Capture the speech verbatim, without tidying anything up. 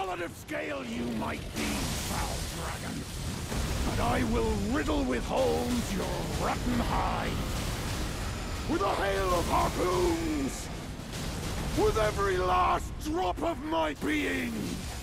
solid of scale you might be, foul dragon, but I will riddle with holes your rotten hide. With a hail of harpoons! With every last drop of my being!